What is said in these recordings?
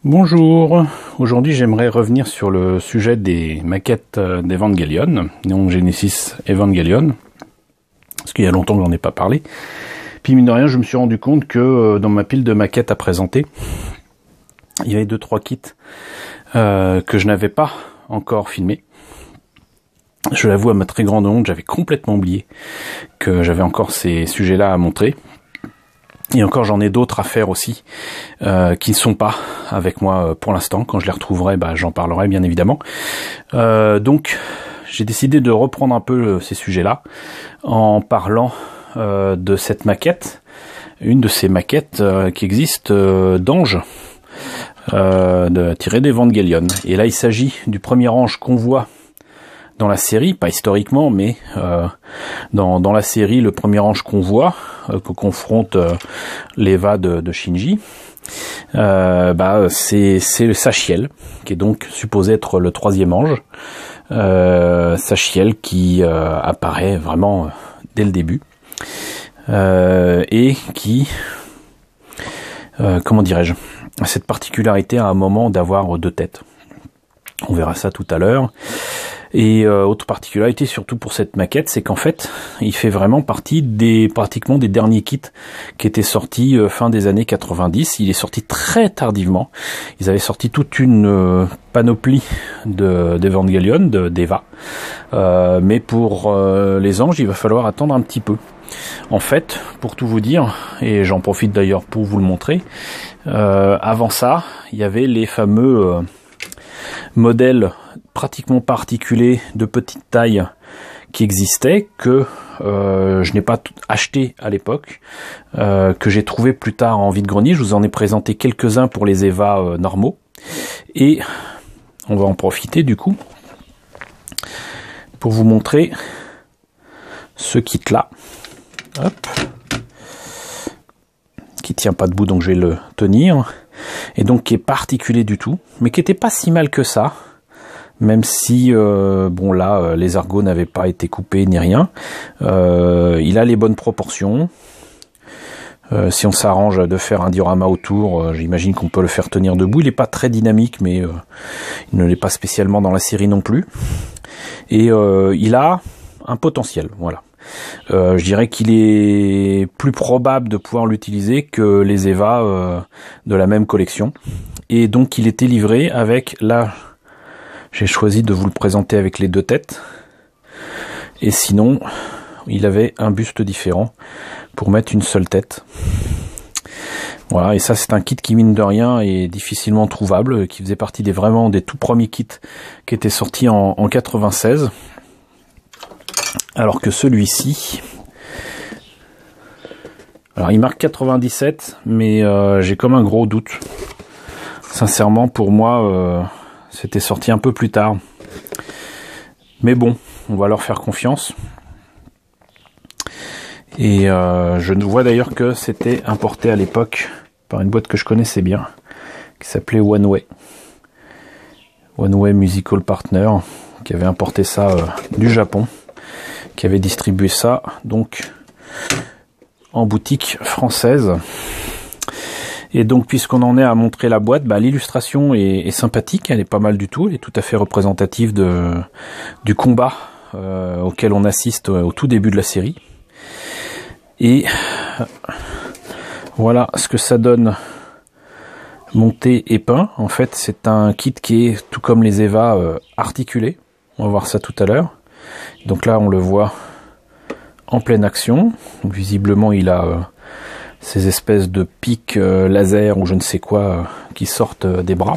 Bonjour, aujourd'hui j'aimerais revenir sur le sujet des maquettes d'Evangelion, Neon Genesis Evangelion, parce qu'il y a longtemps que j'en ai pas parlé. Puis mine de rien, je me suis rendu compte que dans ma pile de maquettes à présenter, il y avait 2-3 kits que je n'avais pas encore filmés. Je l'avoue à ma très grande honte, j'avais complètement oublié que j'avais encore ces sujets-là à montrer. Et encore, j'en ai d'autres à faire aussi, qui ne sont pas avec moi pour l'instant. Quand je les retrouverai, j'en parlerai bien évidemment. Donc, j'ai décidé de reprendre un peu ces sujets-là en parlant de cette maquette, une de ces maquettes qui existent d'anges, tirées d'Evangelion. Et là, il s'agit du premier ange qu'on voit dans la série, pas historiquement, mais dans la série, le premier ange qu'on voit, que confronte l'Eva de Shinji, c'est le Sachiel, qui est donc supposé être le troisième ange. Sachiel qui apparaît vraiment dès le début, et qui, comment dirais-je, a cette particularité à un moment d'avoir 2 têtes. On verra ça tout à l'heure. Et autre particularité, surtout pour cette maquette, c'est qu'en fait, il fait vraiment partie pratiquement des derniers kits qui étaient sortis fin des années 90. Il est sorti très tardivement. Ils avaient sorti toute une panoplie d'Evangelion, d'Eva. Mais pour les anges, il va falloir attendre un petit peu. En fait, pour tout vous dire, et j'en profite d'ailleurs pour vous le montrer, avant ça, il y avait les fameux modèles pratiquement pas articulés de petite taille qui existaient, que je n'ai pas acheté à l'époque, que j'ai trouvé plus tard en vide-grenier. Je vous en ai présenté quelques-uns pour les Eva normaux, et on va en profiter du coup pour vous montrer ce kit là. Hop, qui tient pas debout, donc je vais le tenir, et donc qui est pas articulé du tout, mais qui était pas si mal que ça, même si les argots n'avaient pas été coupés ni rien. Il a les bonnes proportions. Si on s'arrange de faire un diorama autour, j'imagine qu'on peut le faire tenir debout. Il n'est pas très dynamique, mais il ne l'est pas spécialement dans la série non plus. Et il a un potentiel, voilà. Je dirais qu'il est plus probable de pouvoir l'utiliser que les Eva de la même collection. Et donc il était livré avec, là j'ai choisi de vous le présenter avec les 2 têtes, et sinon il avait un buste différent pour mettre une seule tête. Voilà, et ça c'est un kit qui mine de rien est difficilement trouvable, qui faisait partie vraiment des tout premiers kits qui étaient sortis en 96. Alors que celui-ci, alors il marque 97, mais j'ai comme un gros doute. Sincèrement, pour moi, c'était sorti un peu plus tard. Mais bon, on va leur faire confiance. Et je vois d'ailleurs que c'était importé à l'époque par une boîte que je connaissais bien, qui s'appelait One Way. One Way Musical Partner, qui avait importé ça du Japon, qui avait distribué ça donc en boutique française. Et donc, puisqu'on en est à montrer la boîte, l'illustration est sympathique, elle est pas mal du tout, elle est tout à fait représentative du combat auquel on assiste au tout début de la série. Et voilà ce que ça donne monté et peint. En fait, c'est un kit qui est, tout comme les Eva, articulé. On va voir ça tout à l'heure. Donc là, on le voit en pleine action. Donc, visiblement, il a ces espèces de pics laser ou je ne sais quoi qui sortent des bras.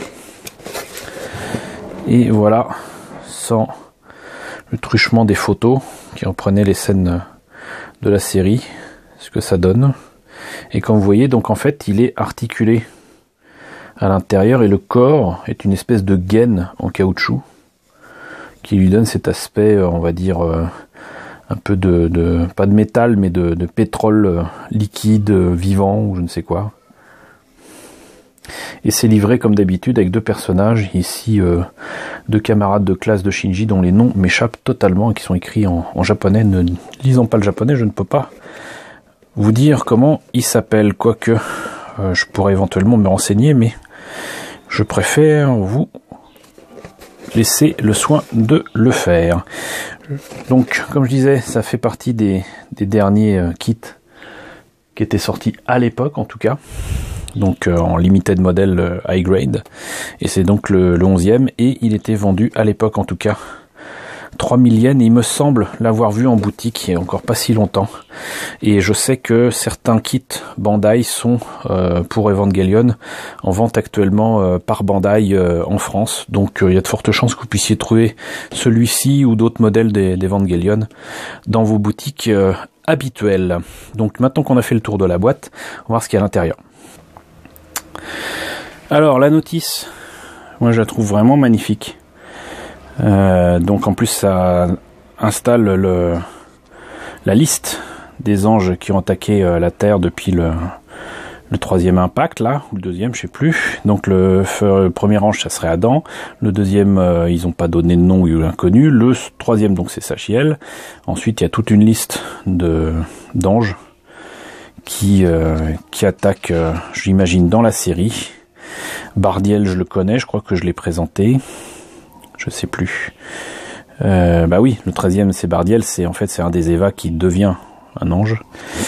Et voilà, sans le truchement des photos qui reprenaient les scènes de la série, ce que ça donne. Et comme vous voyez, donc en fait, il est articulé à l'intérieur, et le corps est une espèce de gaine en caoutchouc qui lui donne cet aspect, on va dire, un peu pas de métal, mais de pétrole liquide, vivant, ou je ne sais quoi. Et c'est livré comme d'habitude avec 2 personnages, ici 2 camarades de classe de Shinji dont les noms m'échappent totalement et qui sont écrits en japonais. Ne lisant pas le japonais, je ne peux pas vous dire comment ils s'appellent, quoique je pourrais éventuellement me renseigner, mais je préfère vous laisser le soin de le faire. Donc, comme je disais, ça fait partie des derniers kits qui étaient sortis à l'époque, en tout cas. Donc, en limited model high grade. Et c'est donc le 11e. Et il était vendu à l'époque, en tout cas, 3000 yens. Il me semble l'avoir vu en boutique il y a encore pas si longtemps. Et je sais que certains kits Bandai sont pour Evangelion en vente actuellement par Bandai en France. Donc il y a de fortes chances que vous puissiez trouver celui-ci ou d'autres modèles d'Evangelion dans vos boutiques habituelles. Donc maintenant qu'on a fait le tour de la boîte, on va voir ce qu'il y a à l'intérieur. Alors la notice, moi je la trouve vraiment magnifique. Donc en plus ça installe la liste des anges qui ont attaqué la Terre depuis le troisième impact là, ou le deuxième, je sais plus. Donc le premier ange ça serait Adam, le deuxième ils n'ont pas donné de nom ou inconnu, le troisième donc c'est Sachiel. Ensuite il y a toute une liste d'anges qui attaquent, j'imagine, dans la série. Bardiel je le connais, je crois que je l'ai présenté. Je sais plus. Bah oui, le 13e c'est Bardiel, c'est un des Eva qui devient un ange.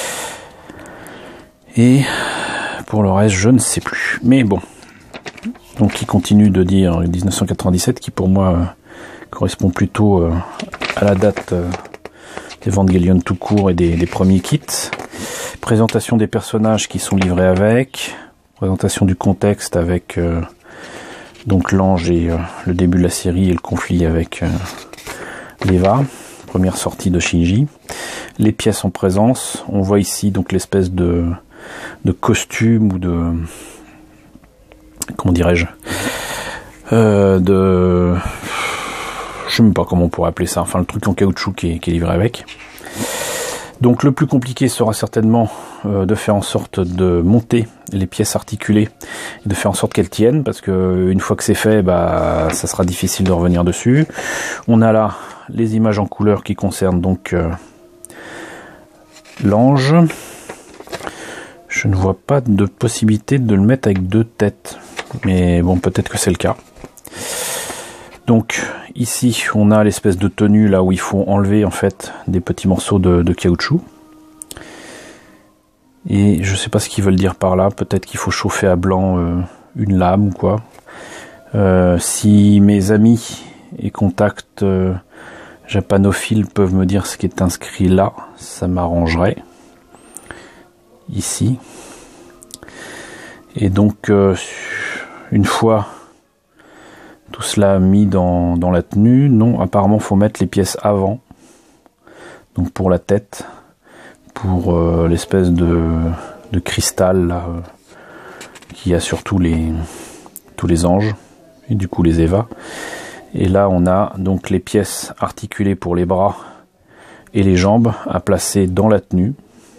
Et pour le reste, je ne sais plus. Mais bon. Donc il continue de dire 1997, qui pour moi correspond plutôt à la date d'Evangelion tout court et des premiers kits. Présentation des personnages qui sont livrés avec. Présentation du contexte avec donc l'ange et le début de la série et le conflit avec l'Eva, première sortie de Shinji. Les pièces en présence, on voit ici donc l'espèce de costume ou de, comment dirais-je, je sais même pas comment on pourrait appeler ça, enfin le truc en caoutchouc qui est livré avec. Donc le plus compliqué sera certainement de faire en sorte de monter les pièces articulées et de faire en sorte qu'elles tiennent, parce que une fois que c'est fait, bah ça sera difficile de revenir dessus. On a là les images en couleur qui concernent donc l'ange. Je ne vois pas de possibilité de le mettre avec deux têtes, mais bon, peut-être que c'est le cas. Donc ici on a l'espèce de tenue là où il faut enlever en fait des petits morceaux de caoutchouc. Et je sais pas ce qu'ils veulent dire par là, peut-être qu'il faut chauffer à blanc une lame ou quoi. Si mes amis et contacts japanophiles peuvent me dire ce qui est inscrit là, ça m'arrangerait. Ici. Et donc une fois tout cela mis dans la tenue, non, apparemment faut mettre les pièces avant, donc pour la tête, pour l'espèce de cristal là, qu'il y a sur tous les anges, et du coup les Eva. Et là on a donc les pièces articulées pour les bras et les jambes à placer dans la tenue.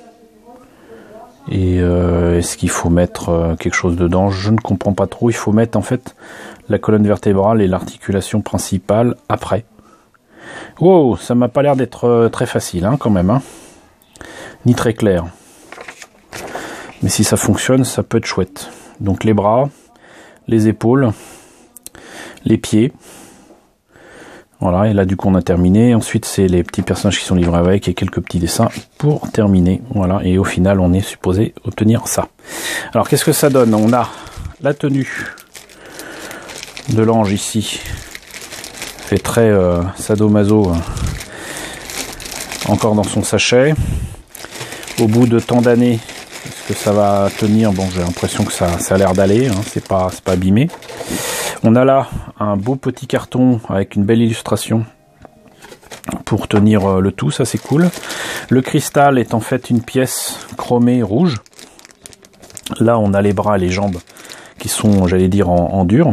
Et est-ce qu'il faut mettre quelque chose dedans? Je ne comprends pas trop. Il faut mettre en fait la colonne vertébrale et l'articulation principale après. Wow, ça m'a pas l'air d'être très facile hein, quand même, hein. Ni très clair. Mais si ça fonctionne, ça peut être chouette. Donc les bras, les épaules, les pieds. Voilà, et là du coup on a terminé. Ensuite c'est les petits personnages qui sont livrés avec et quelques petits dessins pour terminer. Voilà, et au final on est supposé obtenir ça. Alors qu'est-ce que ça donne? On a la tenue de l'ange ici. Fait très sadomaso. Encore dans son sachet. Au bout de tant d'années, est-ce que ça va tenir? Bon, j'ai l'impression que ça a l'air d'aller, hein, c'est pas abîmé. On a là un beau petit carton avec une belle illustration pour tenir le tout, ça c'est cool. Le cristal est en fait une pièce chromée rouge. Là on a les bras et les jambes qui sont, j'allais dire, en dur.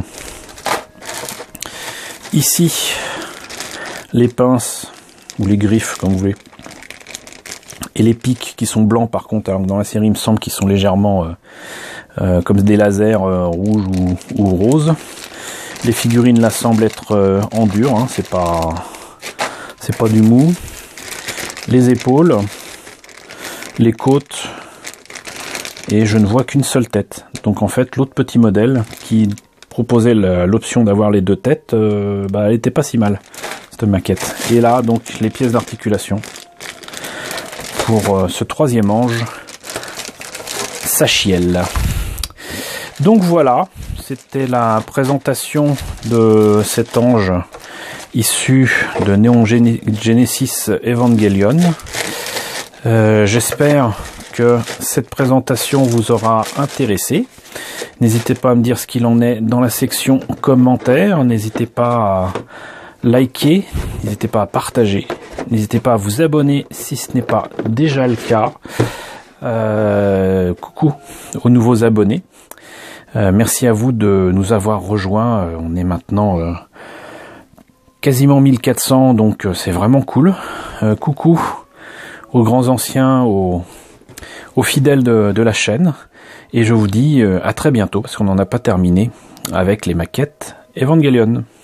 Ici, les pinces ou les griffes, comme vous voulez. Et les pics qui sont blancs par contre, alors que dans la série il me semble qu'ils sont légèrement comme des lasers rouges ou roses. Les figurines là semblent être en dur, hein, c'est pas du mou. Les épaules, les côtes, et je ne vois qu'une seule tête. Donc en fait l'autre petit modèle qui proposait l'option d'avoir les deux têtes, elle était pas si mal, cette maquette. Et là, donc, les pièces d'articulation pour ce troisième ange, Sachiel. Donc voilà, c'était la présentation de cet ange issu de Neon Genesis Evangelion. J'espère que cette présentation vous aura intéressé. N'hésitez pas à me dire ce qu'il en est dans la section commentaires. N'hésitez pas à liker, n'hésitez pas à partager, n'hésitez pas à vous abonner si ce n'est pas déjà le cas. Coucou aux nouveaux abonnés. Merci à vous de nous avoir rejoints. On est maintenant quasiment 1400, donc c'est vraiment cool. Coucou aux grands anciens, aux fidèles de la chaîne. Et je vous dis à très bientôt, parce qu'on n'en a pas terminé avec les maquettes Evangelion.